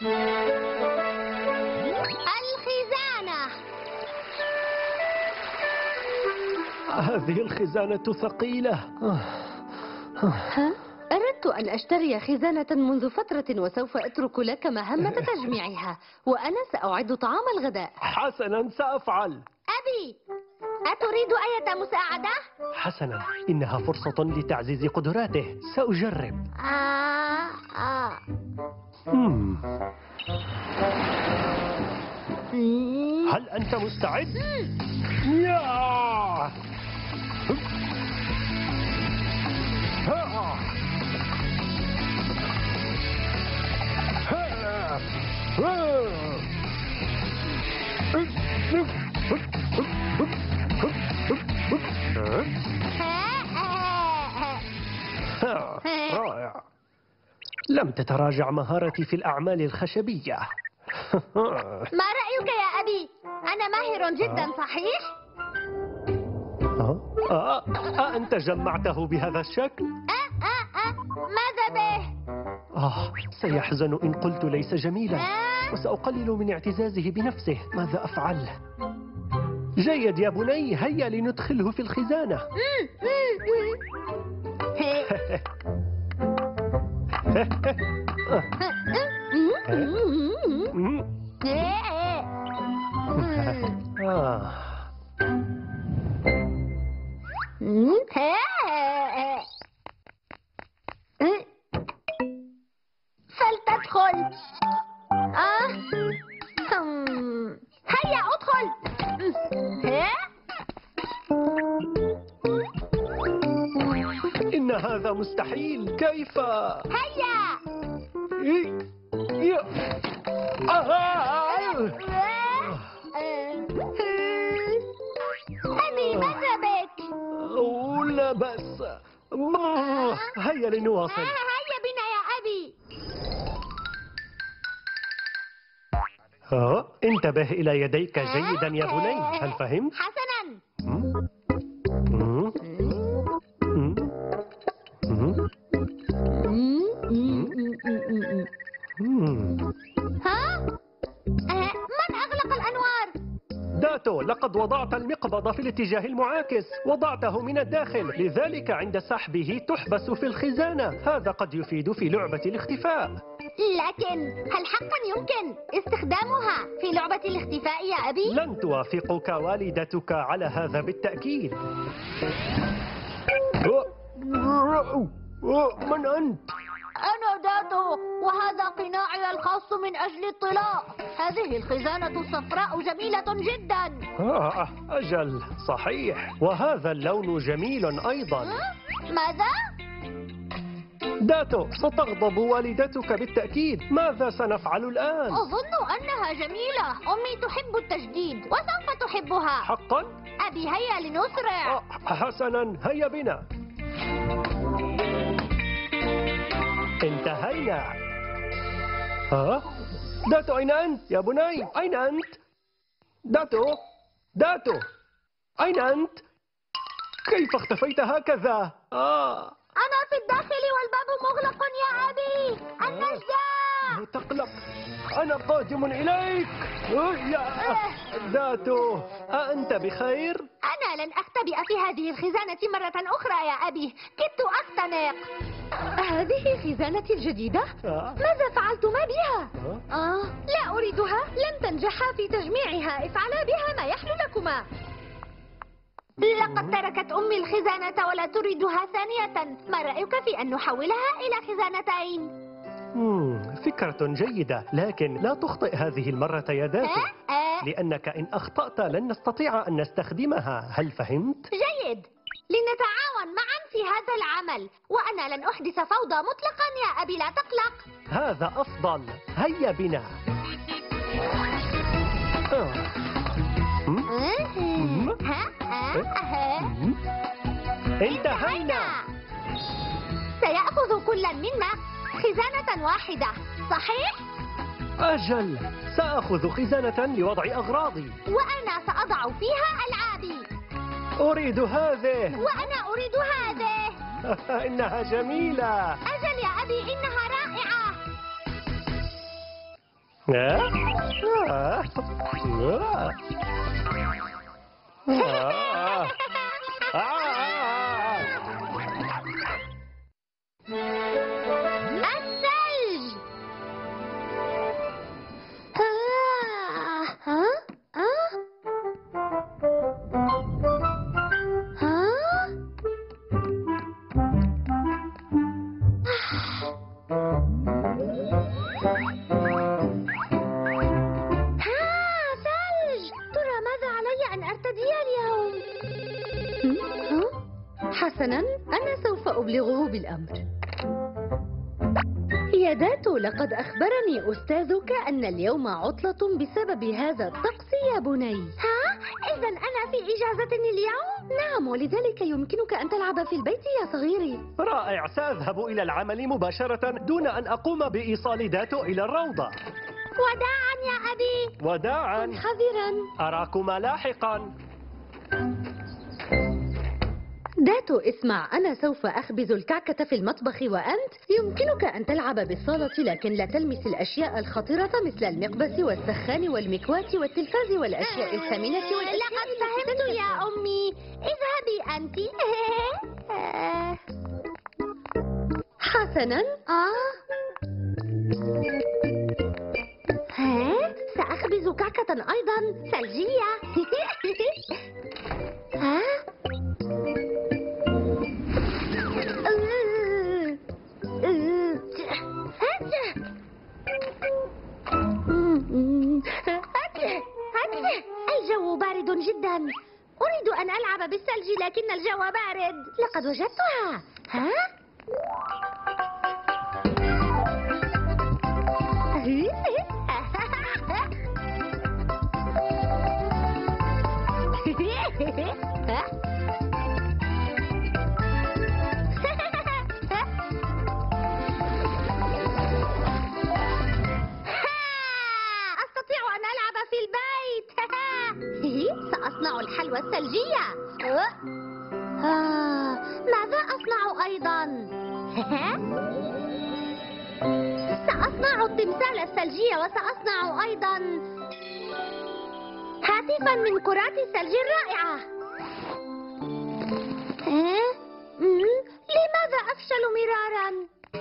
الخزانة. هذه الخزانة ثقيلة. ها؟ أردت أن أشتري خزانة منذ فترة وسوف أترك لك مهمة تجميعها، وأنا سأعد طعام الغداء. حسنا، سأفعل. أبي، أتريد أية مساعدة؟ حسنا، إنها فرصة لتعزيز قدراته. سأجرب. هل أنت مستعد؟ يا! رائع. لم تتراجع مهارتي في الأعمال الخشبية. ما رأيك يا أبي؟ أنا ماهر جدا، صحيح؟ أنت جمعته بهذا الشكل؟ ماذا به؟ سيحزن إن قلت ليس جميلا، وسأقلل من اعتزازه بنفسه. ماذا أفعل؟ جيد يا بني، هيا لندخله في الخزانة. فلتدخل. هيا ادخل. إن هذا مستحيل. كيف؟ هيا. أبي، ماذا بك؟ لا بأس. هيا لنواصل. هيا بنا يا أبي. انتبه إلى يديك جيدا يا بني. هل فهمت؟ حسنا. من أغلق الأنوار؟ داتو، لقد وضعت المقبض في الاتجاه المعاكس. وضعته من الداخل، لذلك عند سحبه تحبس في الخزانة. هذا قد يفيد في لعبة الاختفاء. لكن هل حقا يمكن استخدامها في لعبة الاختفاء يا أبي؟ لن توافقك والدتك على هذا بالتأكيد. من أنت؟ أنا داتو، وهذا قناعي الخاص من أجل الطلاء. هذه الخزانة الصفراء جميلة جدا. أجل، صحيح، وهذا اللون جميل أيضا. ماذا؟ داتو، ستغضب والدتك بالتأكيد. ماذا سنفعل الآن؟ أظن أنها جميلة. أمي تحب التجديد وسوف تحبها. حقا؟ أبي، هيا لنسرع. حسنا، هيا بنا. انتهينا. داتو، أين أنت يا بني؟ أين أنت؟ داتو، داتو، أين أنت؟ كيف اختفيت هكذا؟ أنا في الداخل والباب مغلق يا أبي. النجدة. لا تقلق، أنا قادم إليك. داتو، أأنت بخير؟ أنا لن أختبئ في هذه الخزانة مرة أخرى يا أبي. كدت أختنق. هذه خزانتي الجديدة؟ ماذا فعلتما بها؟ لا أريدها. لن تنجحا في تجميعها. افعلا بها ما يحلو لكما. لقد تركت أمي الخزانة ولا تريدها ثانية. ما رأيك في أن نحولها إلى خزانتين؟ فكرة جيدة، لكن لا تخطئ هذه المرة يا داتو. لأنك إن أخطأت لن نستطيع أن نستخدمها. هل فهمت؟ جيد، لنتعاون معا في هذا العمل، وأنا لن أحدث فوضى مطلقا يا أبي. لا تقلق. هذا أفضل. هيا بنا. انتهينا. سيأخذ كل منا خزانة واحدة، صحيح؟ أجل، سأخذ خزانة لوضع أغراضي. وأنا سأضع فيها ألعابي. أريد هذه. وأنا أريد هذه. إنها جميلة. أجل يا أبي، إنها رائعة. الثلج. حسناً، أنا سوف أبلغه بالأمر. يا داتو، لقد أخبرني أستاذك أن اليوم عطلة بسبب هذا الطقس يا بني. إذا أنا في إجازة اليوم؟ نعم، ولذلك يمكنك أن تلعب في البيت يا صغيري. رائع، سأذهب إلى العمل مباشرة دون أن أقوم بإيصال داتو إلى الروضة. وداعا يا أبي. وداعا. حذراً. أراكما لاحقا. داتو، اسمع، أنا سوف أخبز الكعكة في المطبخ، وأنت يمكنك أن تلعب بالصالة، لكن لا تلمس الأشياء الخطيرة مثل المقبس والسخان والمكواة والتلفاز والأشياء الثمينة لقد فهمت يا أمي. اذهبي أنت. حسناً. سأخبز كعكة أيضا ثلجية. الجو بارد جدا. أريد أن ألعب بالثلج لكن الجو بارد. لقد وجدتها. أستطيع أن ألعب في البيت. سأصنع الحلوى الثلجية. ماذا أصنع أيضا؟ سأصنع التمثال الثلجي وسأصنع أيضا هاتفا من كرات الثلج الرائعة. لماذا أفشل مرارا؟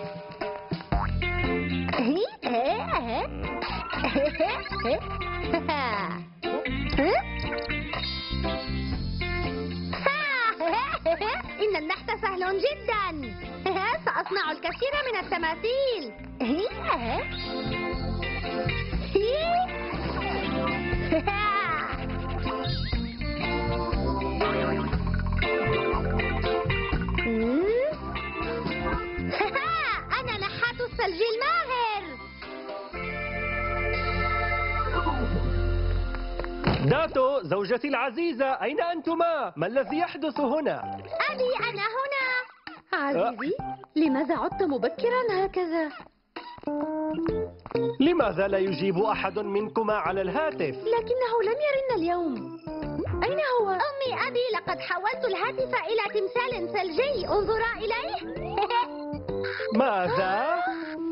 إن النحت سهل جدا. سأصنع الكثير من التماثيل. أنا نحات الثلج الماهر. داتو، زوجتي العزيزة، أين أنتما؟ ما الذي يحدث هنا؟ أبي، أنا هنا. عزيزي، لماذا عدت مبكرا هكذا؟ لماذا لا يجيب أحد منكما على الهاتف؟ لكنه لم يرن اليوم. أين هو؟ أمي، أبي، لقد حولت الهاتف إلى تمثال ثلجي. انظرا إليه. ماذا؟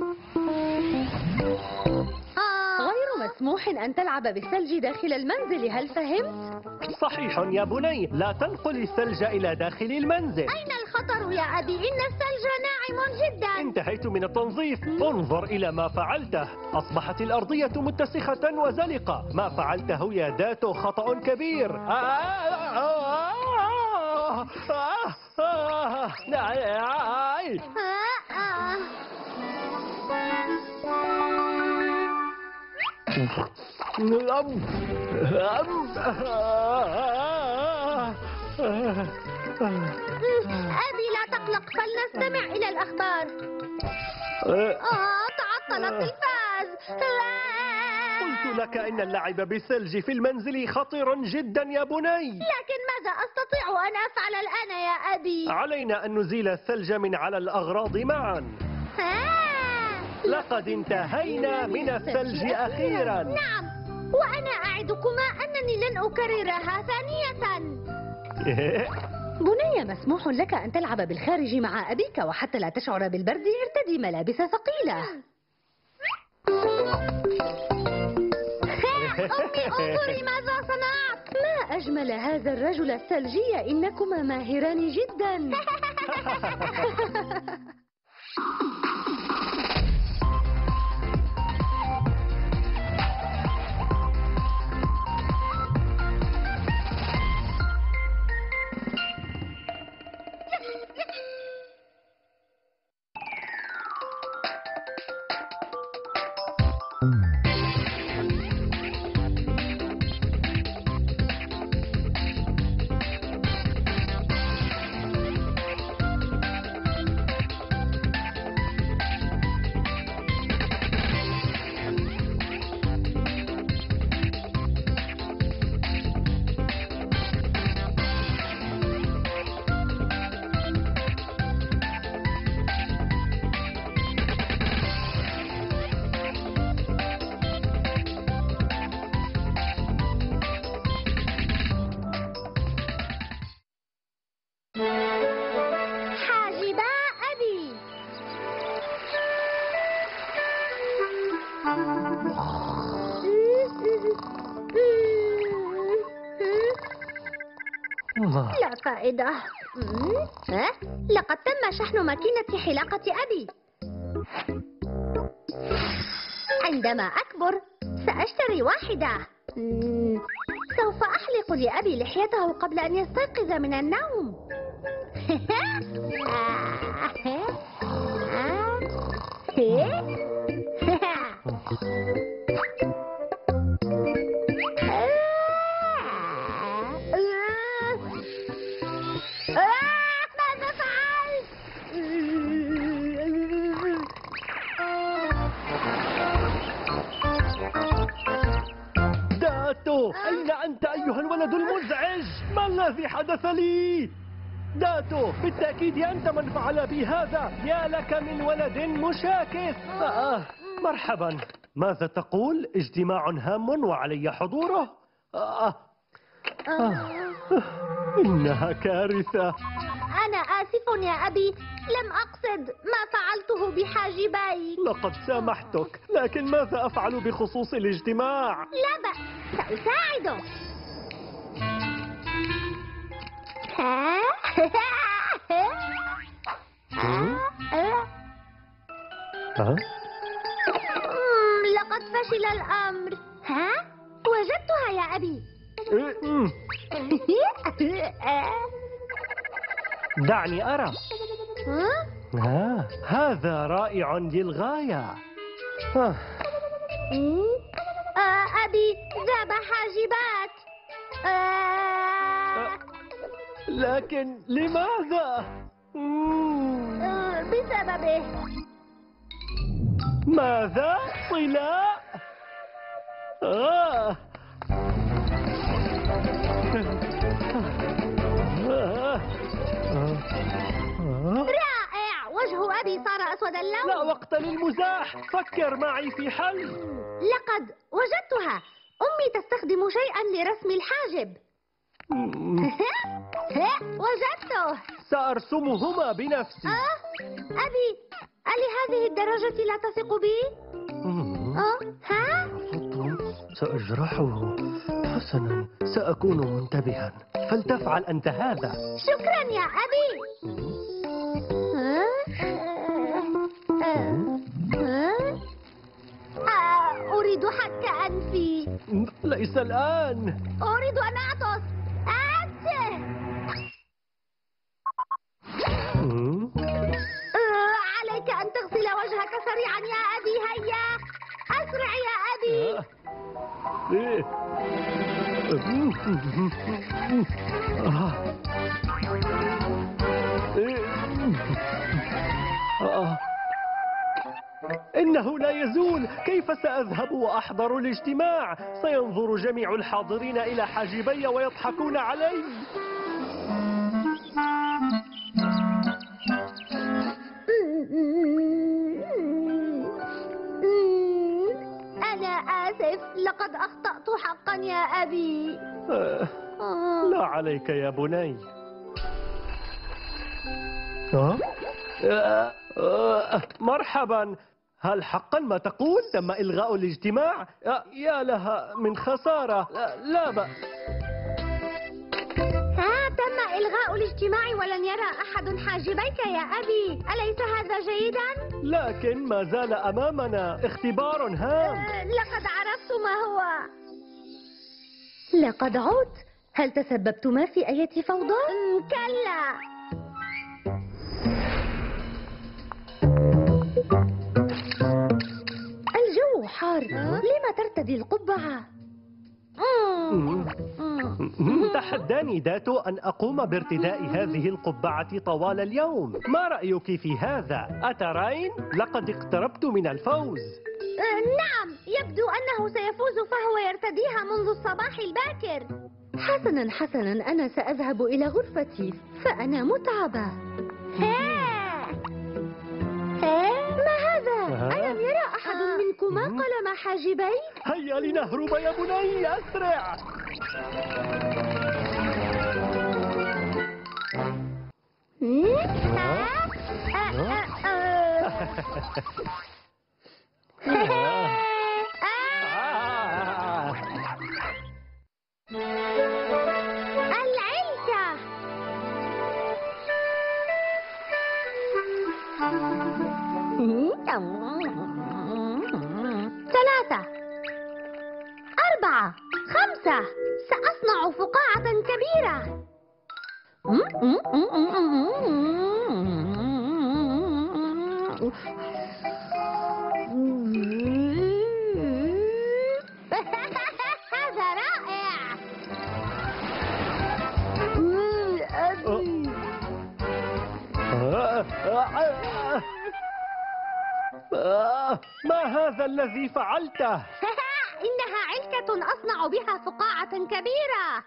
غير مسموح أن تلعب بالثلج داخل المنزل، هل فهمت؟ صحيح يا بني، لا تنقل الثلج إلى داخل المنزل. أين الخطر يا أبي؟ إن الثلج ناعم جدا. انتهيت من التنظيف. انظر إلى ما فعلته. أصبحت الأرضية متسخة وزلقة. ما فعلته يا داتو خطأ كبير. أبي، لا تقلق، فلنستمع إلى الأخبار. تعطل التلفاز. قلت لك إن اللعب بالثلج في المنزل خطير جدا يا بني. لكن ماذا أستطيع أن أفعل الآن يا أبي؟ علينا أن نزيل الثلج من على الأغراض معا. لقد انتهينا من الثلج أخيرا. نعم، وأنا أعدكما أنني لن أكررها ثانية. بني، مسموح لك أن تلعب بالخارج مع أبيك، وحتى لا تشعر بالبرد ارتدي ملابس ثقيلة. أمي انظري ماذا صنعت. ما أجمل هذا الرجل الثلجي، إنكما ماهران جدا. حاجبا أبي. لا فائدة. لقد تم شحن ماكينة حلاقة أبي. عندما أكبر سأشتري واحدة. سوف أحلق لأبي لحيته قبل أن يستيقظ من النوم. ماذا فعلت؟ داتو، أين أنت أيها الولد المزعج؟ ما الذي حدث لي؟ داتو، بالتأكيد أنت من فعل بي هذا. يا لك من ولد مشاكس. مرحبا. ماذا تقول؟ اجتماع هام وعلي حضوره؟ إنها كارثة. أنا آسف يا أبي، لم أقصد ما فعلته بحاجبيك. لقد سامحتك، لكن ماذا أفعل بخصوص الاجتماع؟ لا بأس، سأساعدك. لقد فشل الأمر. وجدتها يا أبي. دعني أرى. هذا رائع للغاية. أبي جاب حاجبات. لكن لماذا؟ بسببه. ماذا؟ طلاء؟ رائع، وجه أبي صار أسود اللون. لا وقت للمزاح، فكر معي في حل. لقد وجدتها. أمي تستخدم شيئا لرسم الحاجب. وجدته. سأرسمهما بنفسي. أبي، ألهذه الدرجة لا تثق بي؟ سأجرحه. حسنا، سأكون منتبها. فلتفعل أنت هذا. شكرا يا أبي. أريد حك أنفي. ليس الآن. أريد أن أعطس. عليك أن تغسل وجهك سريعا يا أبي. هيا أسرع يا أبي. إنه لا يزول. كيف سأذهب وأحضر الاجتماع؟ سينظر جميع الحاضرين إلى حاجبي ويضحكون علي. أنا آسف، لقد أخطأت حقا يا أبي. لا عليك يا بني. مرحبا. هل حقا ما تقول تم إلغاء الاجتماع؟ يا لها من خسارة. لا بأس. تم إلغاء الاجتماع ولن يرى أحد حاجبيك يا أبي، أليس هذا جيدا؟ لكن ما زال أمامنا اختبار هام. لقد عرفت ما هو. لقد عدت. هل تسببتما في أي فوضى؟ كلا. الجو حار. لما ترتدي القبعة؟ تحداني داتو أن أقوم بارتداء هذه القبعة طوال اليوم. ما رأيك في هذا؟ أترين؟ لقد اقتربت من الفوز. نعم، يبدو أنه سيفوز فهو يرتديها منذ الصباح الباكر. حسنا حسنا، أنا سأذهب إلى غرفتي فأنا متعبة. ما هذا؟ ألم يرى أحد منكما قلم حاجبي؟ هيا لنهرب يا بني، أسرع. العلكة. 3 4 5 سأصنع فقاعة كبيرة. هذا رائع. ما هذا الذي فعلته؟ إنها علكة أصنع بها فقاعة كبيرة.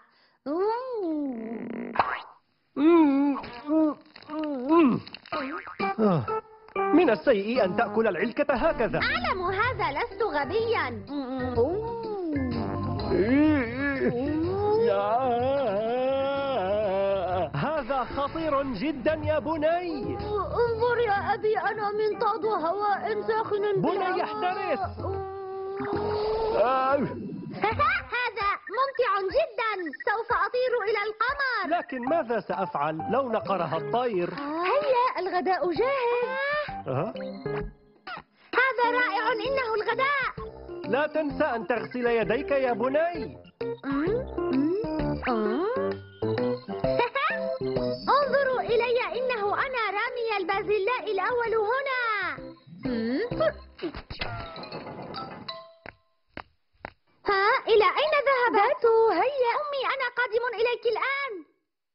من السيء أن تأكل العلكة هكذا. أعلم هذا، لست غبيا. هذا خطير جدا يا بني. انظر يا أبي، أنا منطاد هواء ساخن بني احترس. هذا ممتع جدا، سوف أطير إلى القمر. لكن ماذا سأفعل لو نقرها الطير؟ هيا الغداء جاهز. هذا رائع، إنه الغداء. لا تنسى أن تغسل يديك يا بني. انظروا إلي، إنه أنا رامي البازلاء الأول هنا. إلى أين ذهبت؟ هيا أمي، أنا قادم إليك الآن.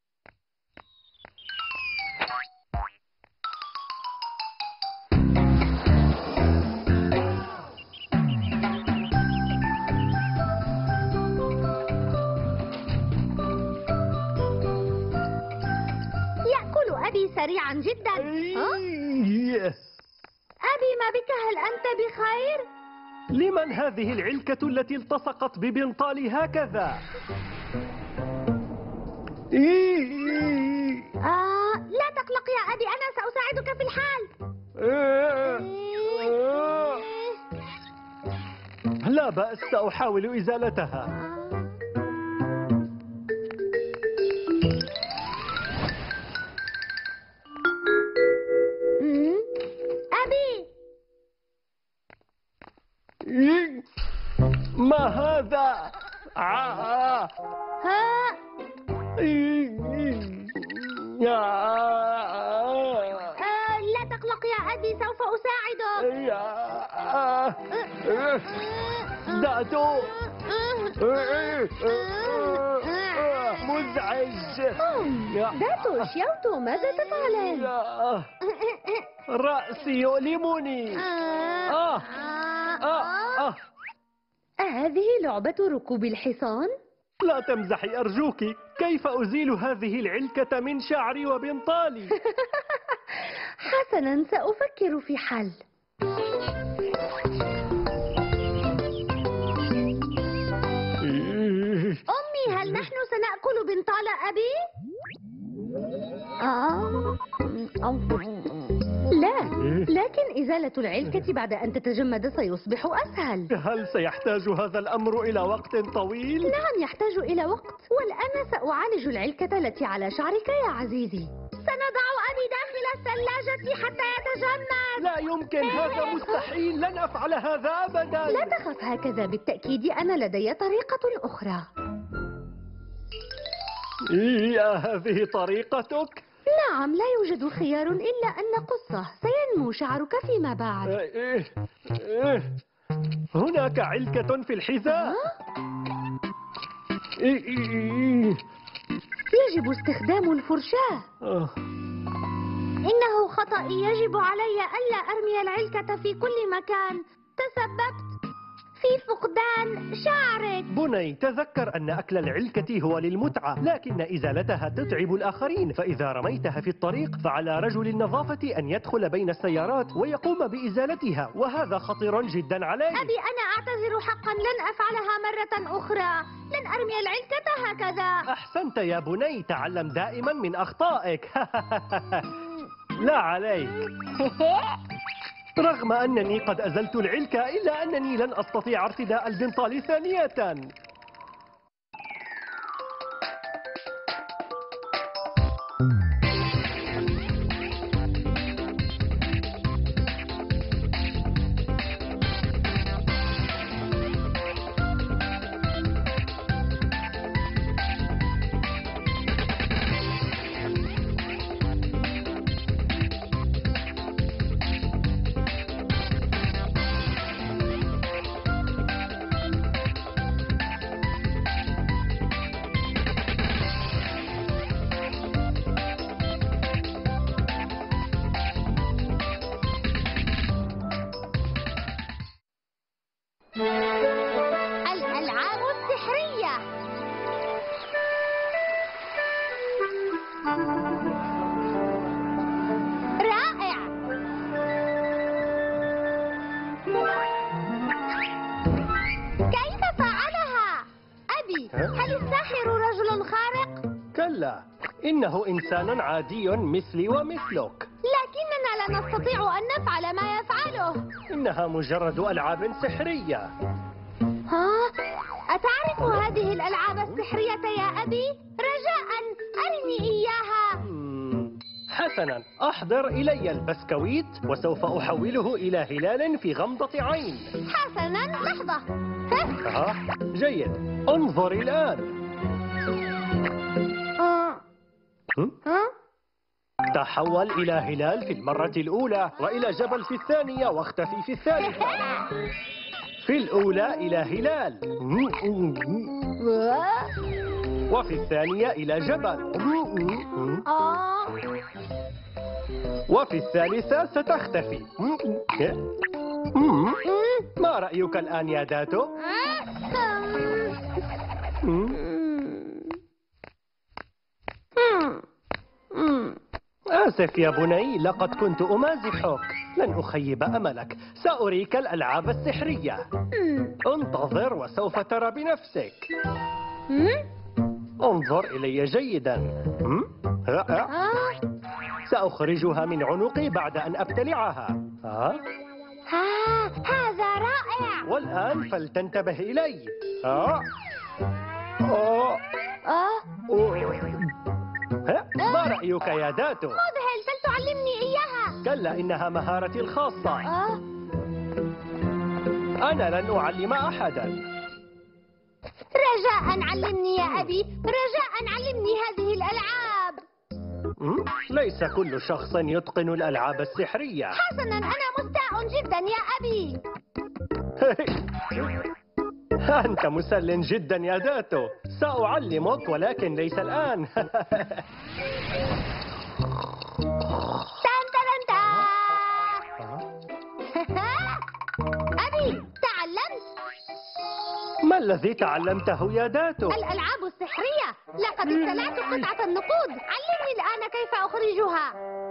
يأكل أبي سريعا جدا. أبي، ما بك؟ هل أنت بخير؟ لمن هذه العلكة التي التصقت ببنطالي هكذا؟ لا تقلق يا أبي، أنا سأساعدك في الحال. لا بأس، سأحاول إزالتها. أبي، ما هذا؟ لا تقلق يا أبي، سوف أساعدك. داتو مزعج. داتو شيوتو، ماذا تفعلين؟ رأسي يؤلمني. أهذه لعبة ركوب الحصان؟ لا تمزحي أرجوك. كيف أزيل هذه العلكة من شعري وبنطالي؟ حسنا، سأفكر في حل. أمي، هل نحن سنأكل بنطال أبي؟ لا، لكن إزالة العلكة بعد أن تتجمد سيصبح أسهل. هل سيحتاج هذا الأمر إلى وقت طويل؟ نعم، يحتاج إلى وقت، والآن سأعالج العلكة التي على شعرك يا عزيزي. سنضع أبي داخل الثلاجة حتى يتجمد. لا يمكن، هذا مستحيل، لن أفعل هذا أبدا. لا تخف هكذا، بالتأكيد أنا لدي طريقة أخرى. هذه طريقتك؟ نعم، لا يوجد خيار إلا أن نقصه، سينمو شعرك فيما بعد. هناك علكة في الحذاء. يجب استخدام الفرشاة. إنه خطأ، يجب علي ألا أرمي العلكة في كل مكان. تسببت في فقدان شعرك. بني، تذكر أن أكل العلكة هو للمتعة، لكن إزالتها تتعب الآخرين، فإذا رميتها في الطريق فعلى رجل النظافة أن يدخل بين السيارات ويقوم بإزالتها، وهذا خطير جدا علي. أبي أنا أعتذر حقا، لن أفعلها مرة أخرى. لن أرمي العلكة هكذا. أحسنت يا بني، تعلم دائما من أخطائك. لا عليك. رغم أنني قد أزلت العلكة إلا أنني لن أستطيع ارتداء البنطال ثانية. الألعاب السحرية. رائع. كيف فعلها؟ أبي، هل الساحر رجل خارق؟ كلا، إنه إنسان عادي مثلي ومثلك. لكننا لا نستطيع أن نفعل ما يفعله. إنها مجرد ألعاب سحرية. ها؟ أتعرف هذه الألعاب السحرية يا أبي؟ رجاء أرني إياها. حسنا، أحضر إلي البسكويت وسوف أحوله إلى هلال في غمضة عين. حسنا، لحظة. جيد، انظر الآن. تحول إلى هلال في المرة الأولى، وإلى جبل في الثانية، واختفي في الثالثة. في الأولى إلى هلال، وفي الثانية إلى جبل، وفي الثالثة ستختفي. ما رأيك الآن يا داتو؟ آسف يا بني، لقد كنت أمازحك. لن أخيب أملك، سأريك الألعاب السحرية. انتظر وسوف ترى بنفسك. انظر إلي جيدا. سأخرجها من عنقي بعد أن أبتلعها. هذا رائع. والآن فلتنتبه إلي. ما رأيك يا داتو؟ مذهل، فلتعلمني إياها. كلا، إنها مهارتي الخاصة. أنا لن أعلم أحدا. رجاء علمني يا أبي، رجاء علمني هذه الألعاب. ليس كل شخص يتقن الألعاب السحرية. حسنا، أنا مستاء جدا يا أبي. أنت مسل جدا يا داتو، سأعلمك ولكن ليس الآن. أبي، تعلمت. ما الذي تعلمته يا داتو؟ الألعاب السحرية. لقد ابتلعت قطعة النقود، علمني الآن كيف أخرجها.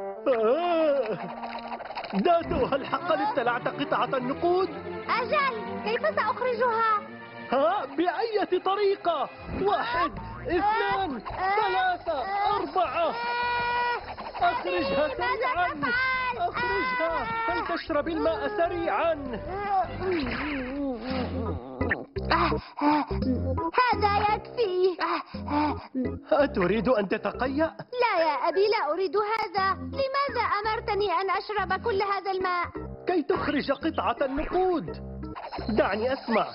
داتو، هل حقا ابتلعت قطعة النقود؟ أجل، كيف سأخرجها؟ بأية طريقة؟ 1 2 3 4. أخرجها سريعا. ماذا تفعل؟ أخرجها، فلتشرب الماء سريعا. هذا يكفي. أتريد أن تتقيأ؟ لا يا أبي، لا أريد هذا. لماذا أمرتني أن أشرب كل هذا الماء؟ كي تخرج قطعة النقود. دعني أسمع.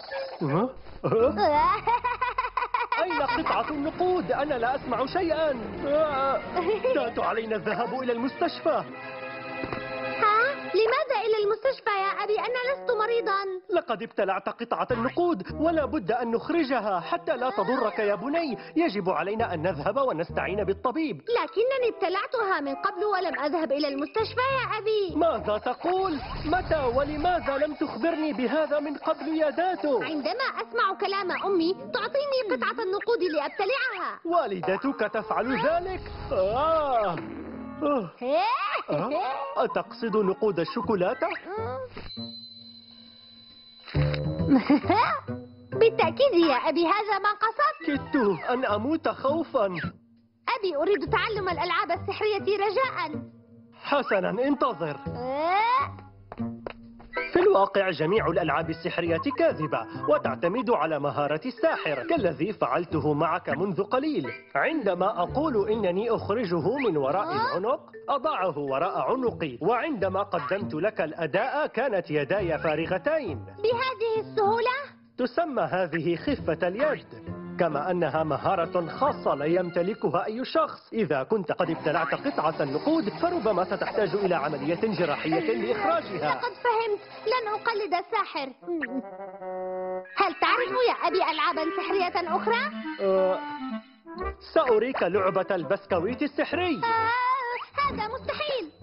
أين قطعة النقود؟ أنا لا أسمع شيئا. داتو، علينا الذهاب إلى المستشفى. لماذا إلى المستشفى يا أبي؟ أنا لست مريضا. لقد ابتلعت قطعة النقود ولا بد أن نخرجها حتى لا تضرك يا بني. يجب علينا أن نذهب ونستعين بالطبيب. لكنني ابتلعتها من قبل ولم أذهب إلى المستشفى يا أبي. ماذا تقول؟ متى ولماذا لم تخبرني بهذا من قبل يا داتو؟ عندما أسمع كلام أمي تعطيني قطعة النقود لأبتلعها. والدتك تفعل ذلك؟ أتقصد نقود الشوكولاتة؟ بالتأكيد يا أبي، هذا ما قصدت. كدت أن أموت خوفا. أبي، أريد تعلم الألعاب السحرية رجاء. حسنا، انتظر. في الواقع جميع الألعاب السحرية كاذبة وتعتمد على مهارة الساحر كالذي فعلته معك منذ قليل. عندما أقول إنني أخرجه من وراء العنق أضعه وراء عنقي، وعندما قدمت لك الأداء كانت يداي فارغتين. بهذه السهولة؟ تسمى هذه خفة اليد، كما أنها مهارة خاصة لا يمتلكها أي شخص. إذا كنت قد ابتلعت قطعة النقود فربما ستحتاج إلى عملية جراحية لإخراجها. لقد فهمت، لن أقلد الساحر. هل تعرف يا أبي ألعابا سحرية أخرى؟ سأريك لعبة البسكويت السحري. هذا مستحيل.